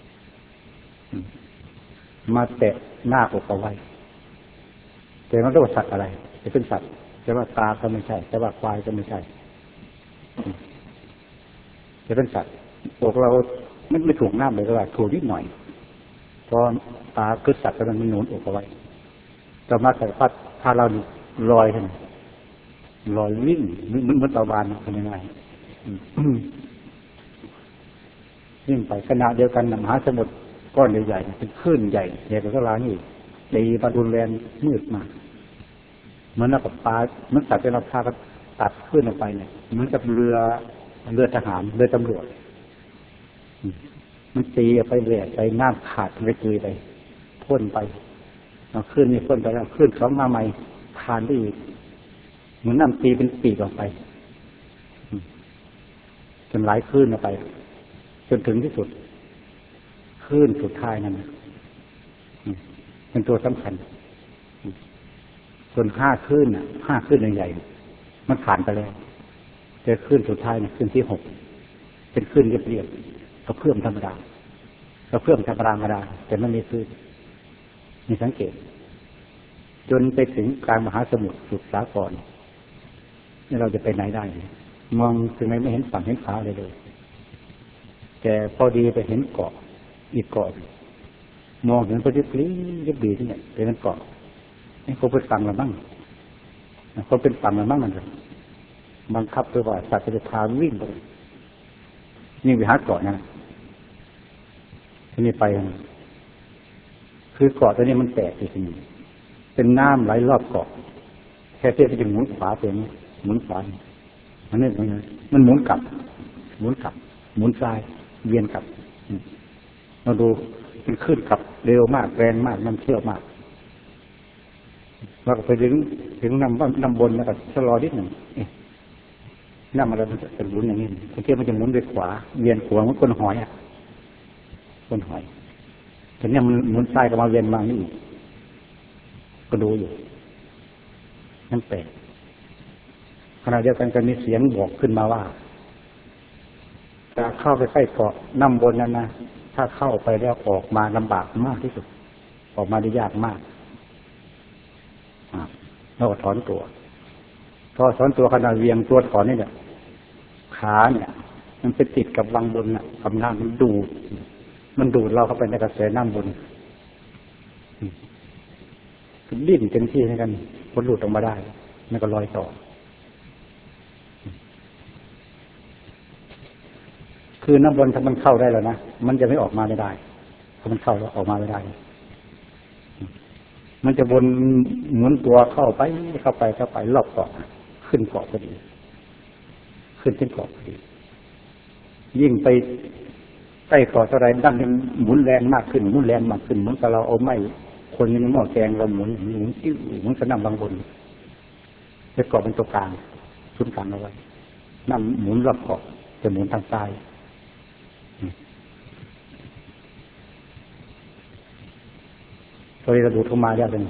มาแตะหน้าอกเอาไว้แต่มันก็ว่าสัตว์อะไรจะเป็นสัตว์แต่ว่าตาก็ไม่ใช่แต่ว่าควายก็ไม่ใช่จะเป็นสัตว์อกเราไม่ไม่ถูกน้ำเลยก็ว่าถูกนิดหน่อยพอตาคือสัตว์ก็มันหนุนอกเอาไว้ต่อมาใส่พัดพาเราลอยขึ้นลอยวิ่งเหมือนเหมือนตะวันเป็นยังไงวิ่งไปขณะเดียวกันมหาสมุทรก้อนใหญ่ๆเป็นคลื่นใหญ่ใหญ่กว่าสลานี่ตีมารุนแรงมืดมาเหมือนกับปลาเหมือนสัตว์ที่เราพาก็ตัดขึ้นออกไปเนี่ยเหมือนกับเรือเรือทหารเรือตำรวจมันตีไปเรื่อยไปน้ำขาดไปตุยไปพ่นไปเอาขึ้นนี่พ่นไปแล้วขึ้นสองมาใหม่ผ่านได้อีกเหมือนน้ำตีเป็นปีกออกไปจนหลายคลื่นออกไปจนถึงที่สุดคลื่นสุดท้ายนั่นเป็นตัวสำคัญส่วนห้าคลื่นน่ะห้าคลื่นใหญ่ๆมันผ่านไปแล้วแต่คลื่นสุดท้ายเนี่ยคลื่นที่หกเป็นคลื่นเรียบๆกระเพื่อมธรรมดากระเพื่อมธรรมดาธรรมดาแต่ไม่มีคลื่นมีสังเกตจนไปถึงกลางมหาสมุทรสุดสาครนี่เราจะไปไหนได้มองถึงไหนไม่เห็นฝั่งเห็นขาเลยเลยแต่พอดีไปเห็นเกาะอีกเกาะมองเห็นพอดีรีบดีที่เนี่ยเป็นเกาะนี่เขาเป็นฝั่งละมั่งเขาเป็นฝั่งละมั่งมันเลยบังคับตัวว่าสัตว์จะพาวิ่งไปนี่ไปหาเกาะนะที่นี่ไปคือเกาะตัวนี้มันแตกจริงๆเป็นน้ำไหลรอบเกาะแค่เทียบไปถึงหมุนขวาเป็นหมุนขวามันนี่มันมันหมุนกลับหมุนกลับหมุนซ้ายเวียนกลับเราดูมันขึ้นกลับเร็วมากแรงมากน้ำเชี่ยวมากเราก็ไปถึงถึงน้ำน้ำบนแล้วก็ชะลอนิดหนึ่งน้ำมันจะเป็นหมุนอย่างนี้เทียบมันจะหมุนไปขวาเวียนขวาเหมือนก้นหอยอ่ะก้นหอยแต่เนี่ยมันหมุนซ้ายก็มาเวียนมานี่ก็ดูอยู่นั่นแปลกขณะเดียวกันก็มีเสียงบอกขึ้นมาว่าจะเข้าไปใกล้เกาะน้ำบนนั้นนะถ้าเข้าไปแล้วออกมาลำบากมากที่สุดออกมาได้ยากมากเราก็ถอนตัวพอถอนตัวขณะเวียงตัวถอนนี่เนี่ยขาเนี่ยมันไปติดกับวังบนน่ะกับน้ำมันดูดมันดูดเราเข้าไปในกระแสน้ำบนดิ้นเต็มที่ให้กันพ้นหลุดออกมาได้มันก็ลอยต่อคือน้ำบนถ้ามันเข้าได้แล้วนะมันจะไม่ออกมาไม่ได้ถ้ามันเข้าแล้วออกมาไม่ได้มันจะวนหมุนตัวเข้าไปเข้าไปเข้าไปรอบเกาะขึ้นเกาะพอดีขึ้นที่เกาะพอดียิ่งไปใกล้เกาะเท่าไรดันหมุนแรงมากขึ้นหมุนแรงมากขึ้นเหมือนกับเราเอาไม้คนยังหม้อแกงเราหมุนหมุนติ้วหมุนกระน้ำบางบนจะเกาะเป็นตัวกลางศูนย์กลางเอาไว้น้ำหมุนรอบเกาะจะหมุนทางซ้ายพอเราดูเข้ามาแล้วเป็น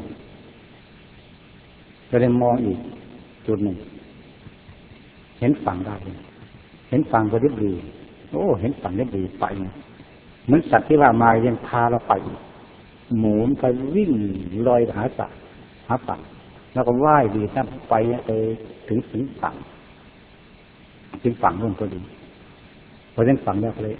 เราได้มองอีกจุดหนึ่งเห็นฝั่งได้เห็นฝั่งก็เรียบดีโอ้เห็นฝั่งเรียบดีไปเหมือนสัตว์ที่ว่ามายังพาเราไปหมุนไปวิ่งลอยหาสัตว์หาฝั่งแล้วก็ว่ายดีนั่นไปไปถึงถึงฝั่งถึงฝั่งลงพอดีพอถึงฝั่งแล้วเลย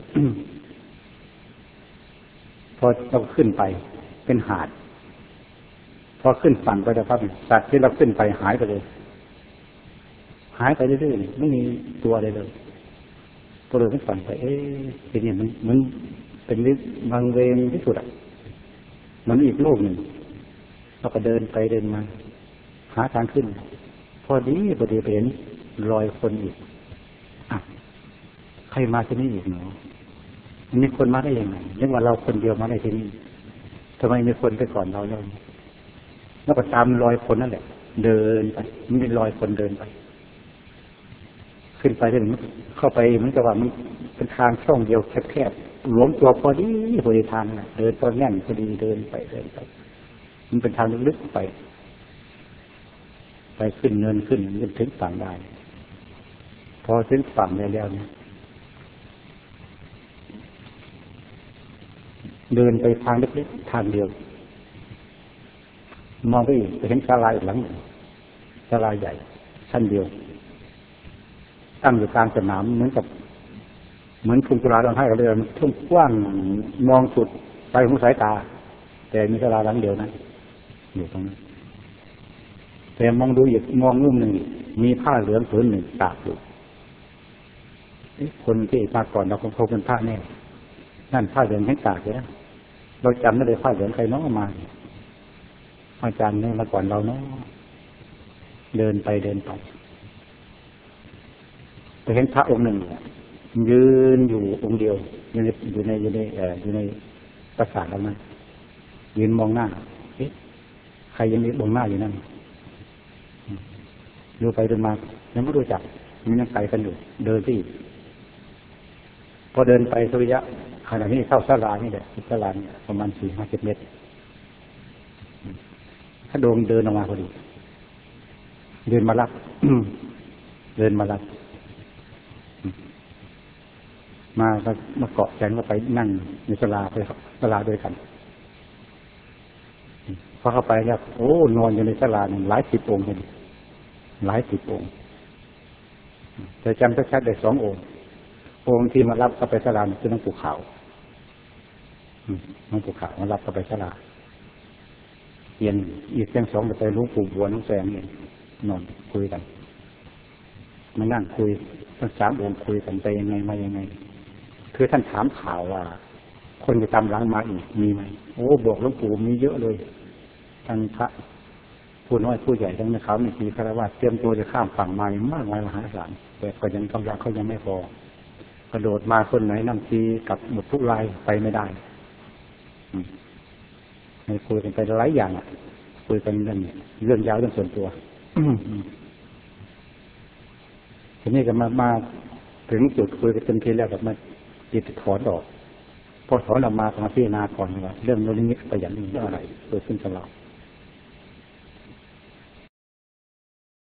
พอเราขึ้นไปเป็นหาดพอขึ้นฝั่งไปแล้วครับสัตว์ที่เราขึ้นไปหายไปเลยหายไปเรื่อยๆไม่มีตัวอะไรเลยก็เลยขึ้นฝั่งไปเอ๊ะทีนี้มันมันเป็นวิบางเวงที่สุดอ่ะมันอีกโลกหนึ่งเราก็เดินไปเดินมาหาทางขึ้นพอดีพอดีไปเห็นรอยคนอีกอ่ะใครมาที่นี่อีกเนาะมันมีคนมาได้ยังไงนึกว่าเราคนเดียวมาได้ที่นี่ทำไมมีคนไปก่อนเราแล้วแล้วก็ตามรอยคนนั่นแหละเดินไปมันมีรอยคนเดินไปขึ้นไปถึงเข้าไปเหมือนกับว่ามันเป็นทางช่องเดียวแคบๆหลวมตัวพอดีพอดีทางน่ะเดินพอแน่นพอดีเดินไปเดินไปมันเป็นทางลึกๆไปไปขึ้นเนินขึ้นจนถึงฝั่งได้พอถึงฝั่งแล้วเนี่ยเดินไปทางเล็กๆทางเดียวมองไปอีกไปเห็นศาลาอีกหลังหนึ่งศาลาใหญ่ชั้นเดียวตั้งอยู่กลางสนามเหมือนกับเหมือนทุ่งกุลาดอนให้เราเลยทุ่งกว้างมองสุดไปหูสายตาแต่มีศาลาหลังเดียวนั้นอยู่ตรงนั้นแต่มองดูอีกมองมุมหนึ่งมีผ้าเหลืองผืนหนึ่งตากอยู่คนที่มาก่อนเราคงเป็นผ้าแน่นั่นผ้าเหลืองให้ตากเลยนะเราจำไม่ได้ผ้าเหลืองใครน้องมาอาจารย์เนี่ยมาก่อนเราเนาะเดินไปเดินไปไปเห็นพระองค์หนึ่งยืนอยู่องค์เดียวอยู่ในอยู่ในอยู่ในเอ่ออยู่ในปราสาทแล้วนะยืนมองหน้าเอ๊ะใครยังมองหน้าอยู่นั่นดูไปเดินมายังไม่รู้จักมันยังไกลกันอยู่เดินที่พอเดินไปสุริยะขณะนี้เข้าศาลานี่แหละศาลาเนี่ยประมาณสี่ห้าสิบเมตรถ้าโดมเดินออกมาพอดีเดินมารับเดินมารับมาก็มาเกาะแขนก็ไปนั่งในศาลาไปศาลาด้วยกันพอเข้าไปแล้วโอ้นอนอยู่ในศาลาเนี่ยหลายสิบองค์เลยหลายสิบองค์แต่จำชัดๆได้สององค์องค์ที่มารับเข้าไปศาลาคือหลวงปู่ขาวหลวงปู่ขาวมารับเข้าไปศาลาเย็นอีกเพียงสองไปหลวงปู่บัวน้องแสงเนี่ยนอนคุยกันมานั่งคุยทั้งสามองค์คุยกันไปยังไงมายังไงคือท่านถามข่าวว่าคนจะตามหลังมาอีกมีไหมโอ้บอกหลวงปู่มีเยอะเลยทั้งพระผู้น้อยผู้ใหญ่ทั้งนะครับในทีฆราวาสเตรียมตัวจะข้ามฝั่งมามากมายมหาศาลแต่ก็ยังกำลังเขายังไม่พอกระโดดมาคนไหนนำทีกับหมดทุกรายไปไม่ได้ให้คุยกันไปหลายอย่างอ่ะคุยกันเรื่องเรื่องยาวเรื่องส่วนตัวทีนี้ก็มามาถึงจุดคุยกันเต็มทีแล้วแบบมาจิตถอนออกพอถอนออกมาสมาธินาก่อนว่าเรื่องโน้นนี้ประหยัดนี่เรื่องอะไรเกิดขึ้นกับเรา